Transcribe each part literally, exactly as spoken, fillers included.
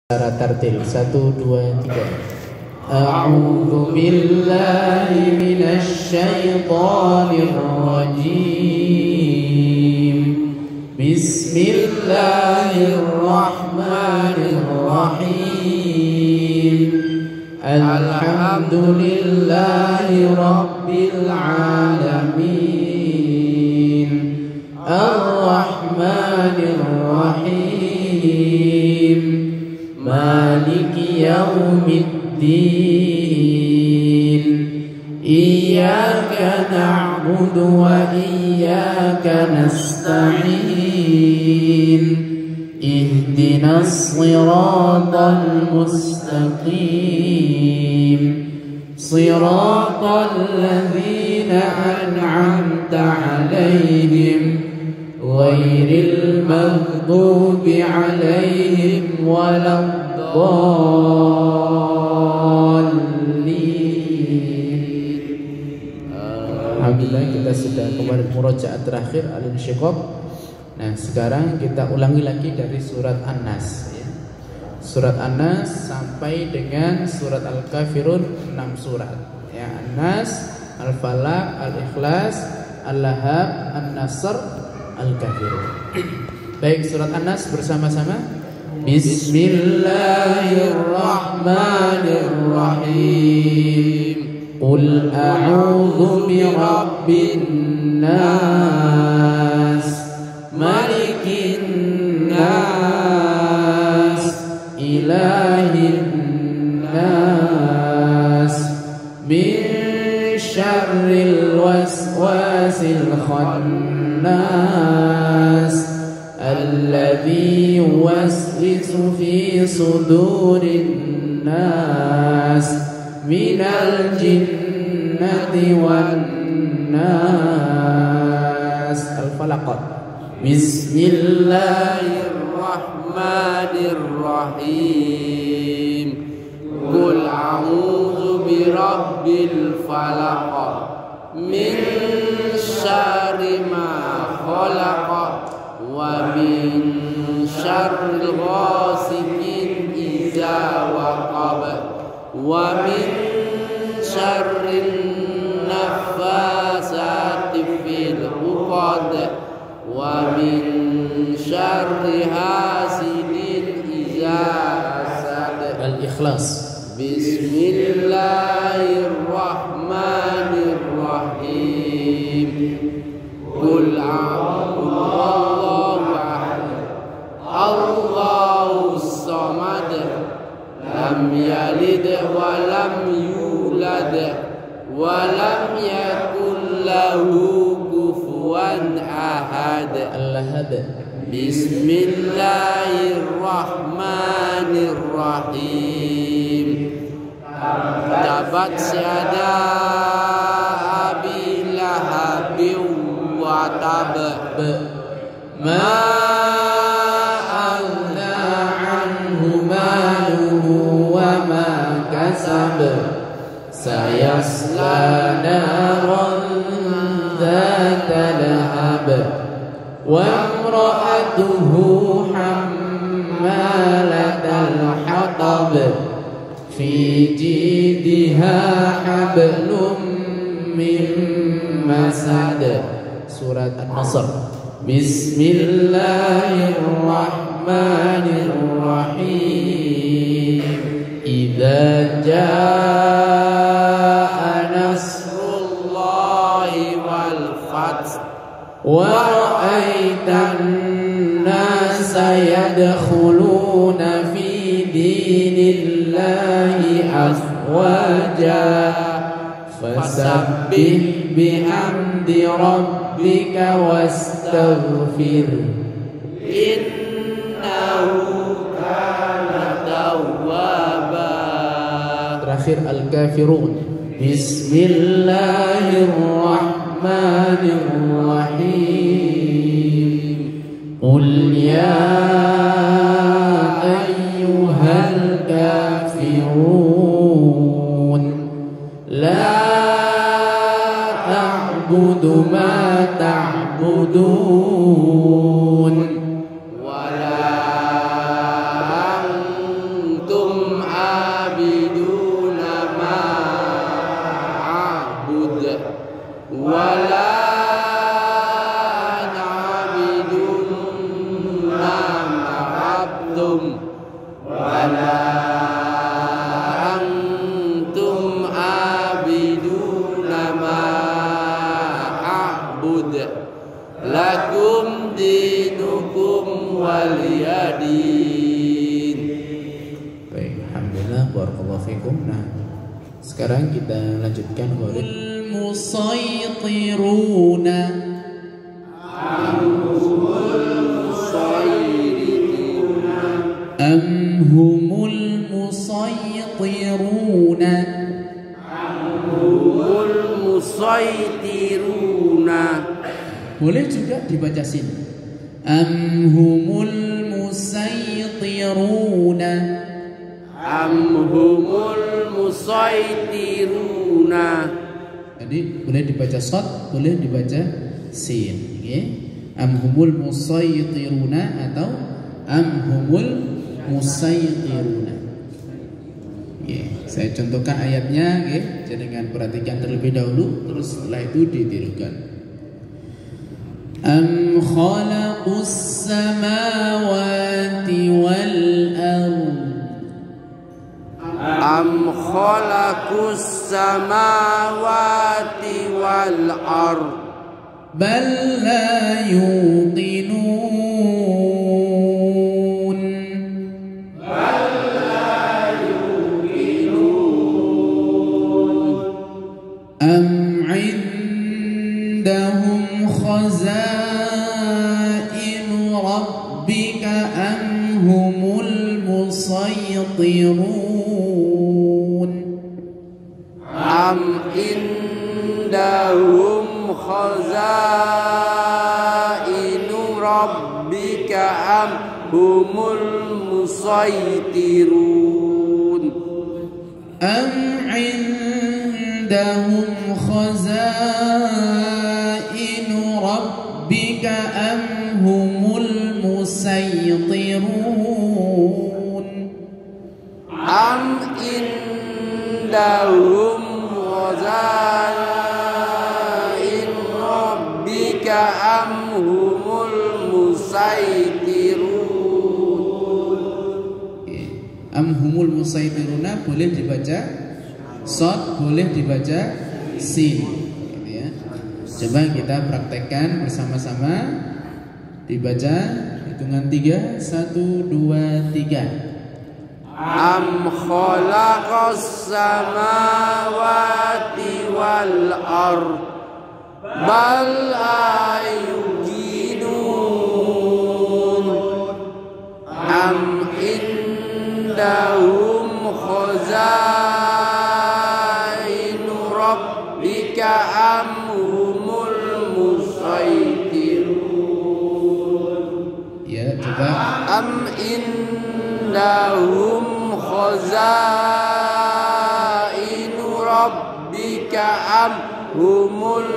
Secara tartil satu dua tiga. A'udzu billahi minasy syaithanir rajim. Bismillahirrahmanirrahim. Alhamdulillahi rabbil alamin. Ar-rahmanir rahim. Maliki yaumiddin. Iyyaka na'budu wa iyyaka nasta'in. Ihdinas siratal mustaqim. Siratal ladzina an'amta 'alaihim ghairil maghdubi 'alaihim waladdallin. Alhamdulillah kita sudah kemarin murojaah terakhir al-insyiqaq. Nah, sekarang kita ulangi lagi dari surat An-Nas ya. Surat An-Nas sampai dengan surat Al-Kafirun, enam surat ya. An-Nas, Al-Falaq, Al-Ikhlas, Al-Lahab, An-Nasr, Al-Kafirun. Baik, surat An-Nas bersama-sama. Bismillahirrahmanirrahim. Qul a'udzu birabbin nas, malikin nas, ilahin nas, min syarril waswasil khannas, alladzi yuwaswisu fi sudurin nas, minal jinnati wan nas. Al-Falaq. Bismillahirrahmanirrahim. Qul a'udzu birabbil falaq, min syarri ma khalaq, wa min syarril ghasiqin idza waqab, wa min syarrin naffasati fil 'uqad, wa min syarri hasidin idza hasad. Al-Ikhlas. Bismillahirrahmanirrahim. Qul a'udzu Allahus samad, lam yalid wa lam yulad wa lam yakul lahu kufuwan ahad. Al-Lahab. Bismillahirrahmanirrahim. Tabat syada abi lahabin wa tab, ma aghna anhu maluhu wa ma kasab, sayasla naran dhata lahab, wa imra'atuhu hammalatal hatab, fi jidha hablum min masad. Surat An-Nasr. Bismillahirrahmanirrahim. Idza jaa nasrullahi wal fath, wa ra'aitan nasa yadkhuluna fi dinillahi afwaja, fasabbih bihamdi rabbika wastaghfir, innahu kana tawwaba. Terakhir Al-Kafirun. Bismillahirrahmanirrahim. Qul ya ayyuhal kafirun, la a'budu ma ta'budun, wa la wala antum abiduna ma a'bud lakum dinukum waliyadin. Baik, alhamdulillah, barakallahu fikum. Nah, sekarang kita lanjutkan huruf musaytiruna. Am humul musaytiruna. Am humul musaytiruna. Boleh juga dibaca sin. Am humul musaytiruna. Am humul musaytiruna. Jadi boleh dibaca shad, boleh dibaca sin. Okay? Am humul musaytiruna atau am humul musaytiruna. Okay. Saya contohkan ayatnya, okay? Jadi dengan perhatikan terlebih dahulu, terus setelah itu ditirukan. Am khalaqus samawati wal ardh. Am khalaqus samawati wal ardh. Bal la yuqinun. Bal la yuqinun. Am indahum khazainu rabbika am humul musaytirun. Am indahum khazainu rabbika am humul musaytirun. Am indahum khazainu rabbika am humul musaytirun. Am indahum khazainu rabbika am humul musaytirun. Am humul musaytiruna boleh dibaca shad, boleh dibaca sin, gitu ya. Coba kita praktekkan bersama-sama. Dibaca hitungan tiga, satu, dua, tiga. Am khalaqas samawati wal ardh bal la yuqinun. Am indahum khazainu rabbika am humul musaytirun. Ya, coba. Am indahum khazainu rabbika am humul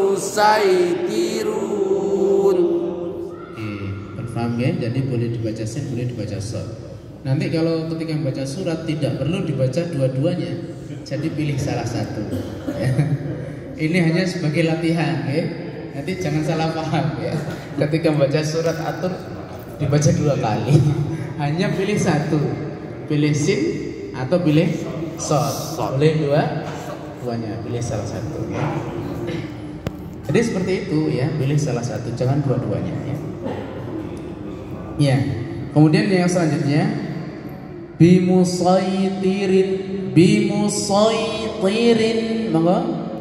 musaytirun. Oke, paham ya? Jadi boleh dibaca sin, boleh dibaca shad. Nanti kalau ketika membaca surat tidak perlu dibaca dua-duanya. Jadi pilih salah satu. Ini hanya sebagai latihan, ya. Nanti jangan salah paham ya. Ketika membaca surat atur dibaca dua kali. Hanya pilih satu. Pilih sin atau pilih shad. Boleh dua duanya, pilih salah satu ya. Jadi seperti itu ya, pilih salah satu, jangan dua-duanya ya. Ya. Kemudian yang selanjutnya bimusaytirin, bimusaytirin, monggo.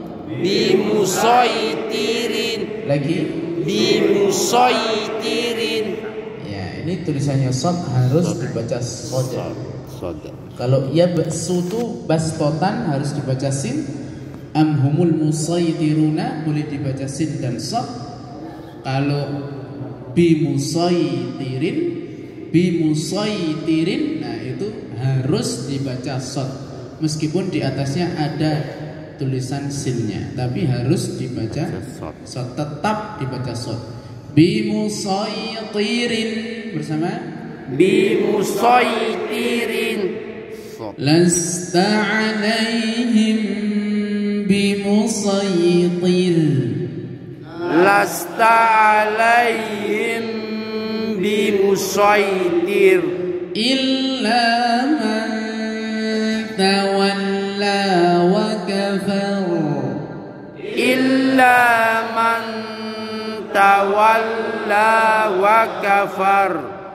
Bimusaytirin. Lagi bimusaytirin. Ya, ini tulisannya shad harus dibaca shad. Kalau ia sutu bastotan harus dibaca sin. Am humul musaytiruna boleh dibaca sin dan shad. Kalau bimusaytirin, bimusaytirin, nah itu harus dibaca shad. Meskipun di atasnya ada tulisan sinnya, tapi harus dibaca shad. Tetap dibaca shad. Bimusaytirin bersama. Bimusaytirin. Lasta alaihim bimusaytir. Lasta alaihim bimusaytir. illa man tawalla wa kafar illa man tawalla wa kafar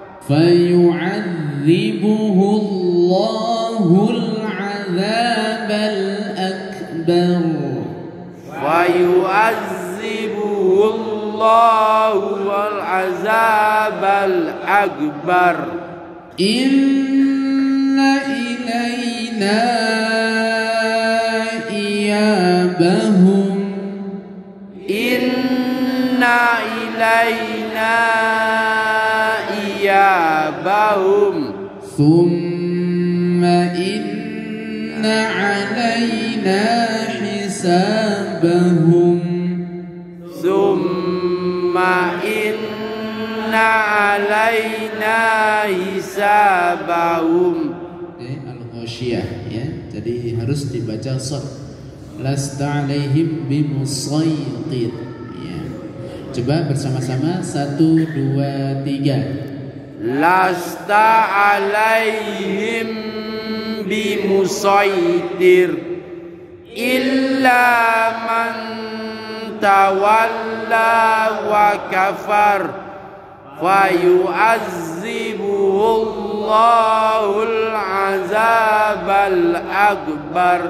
fayu'adzibuhu Allahul 'adzabal akbar wa yu'adzibuhu Allahul 'adzabal akbar inna ilaina iyabahum inna ilaina iyabahum thumma inna alaina hisabahum thumma inna alaina hisabahum. Al-Ghasyiyah ya. Jadi harus dibaca shad. Lasta alaihim bimusaytir ya. Coba bersama-sama satu dua tiga. Lasta alaihim bimusaytir illa man tawalla wa kafar fayu'adzibuhu Allahul 'adzabal akbar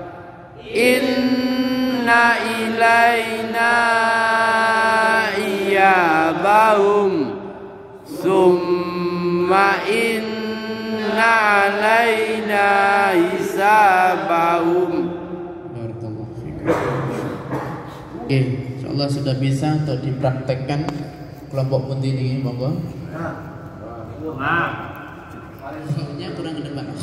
inna ilaina iyabahum summa inna alaina hisabahum. Barakallahu fikum. Oke, insyaallah sudah bisa untuk dipraktekkan kelompok putih ini, monggo. Nah. Soalnya kurang ke depan.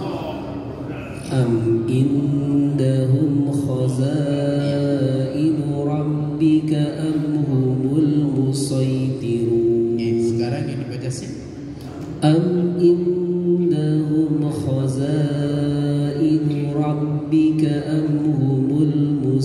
Am indahum khazainu rabbika am humul musaytirun. Oke, sekarang ini baca sih. Am indahum khazainu rabbika am humul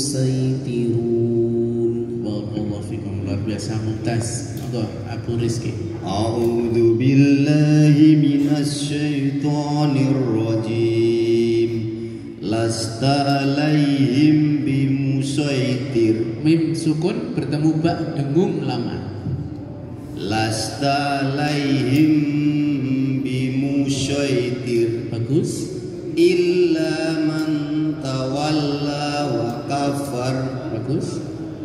musaytirun. Barakallahu fikum, luar biasa mumtaz. Monggo Abu Rizki. A'udzu billahi minasy syaithanir rajim. Lasta alaihim bimusaitir. Mim sukun bertemu ba dengung lama. Lasta alaihim bimusaitir. Bagus. Illa man tawalla wa kafar. Bagus.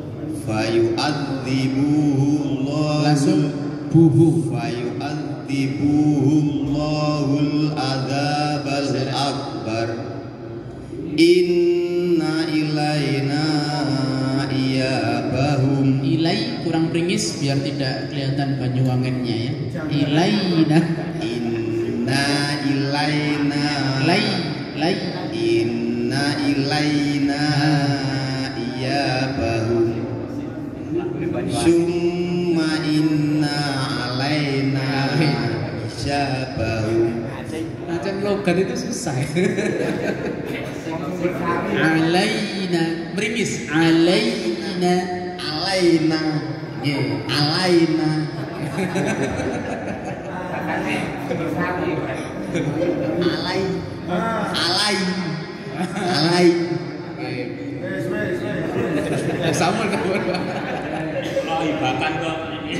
Fayu'adzibuhu Allah. Langsung buhu. Fayu'adzibuhu Allahul 'adzabal akbar. Inna ilaina iyabahum. Ilai kurang pringis biar tidak kelihatan Banyuwangennya ya. Ilaina. Inna ilaina. Lai, lai. Inna ilaina iyabahum. Summa inna alaina hisabahum. Macam logat itu susah. Alaina, meringis. Alaina, Alaina, yeah. alaina. Alai, alai, alai. Sama kan? Oh, ibakan kok ini.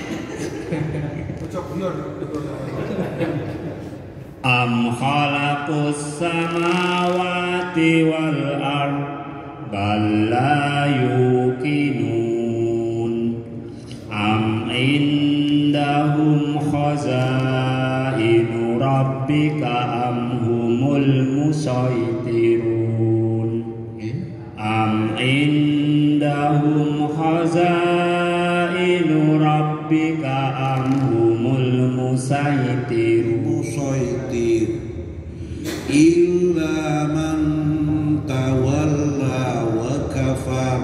Am khalaqus samawati wal ard bal la yuqinun. Am indahum khazainu rabbika am humul musaytirun. Am indahum khazainu rabbika am humul musaytirun. Musaytir illa man tawalla wa kafar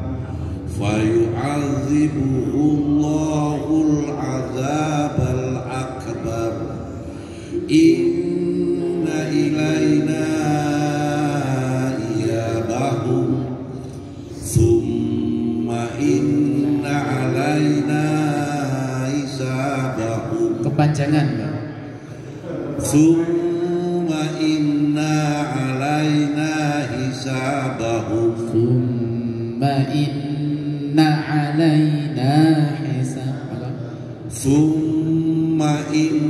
fayu'adzibuhu Allahul 'adzabal akbar. Inna ilaina iyabahum summa inna alaina hisabahum. Kepanjangan, Pak. Summa inna alaina hisabahum. Summa inna alaina hisabahum. Summa inna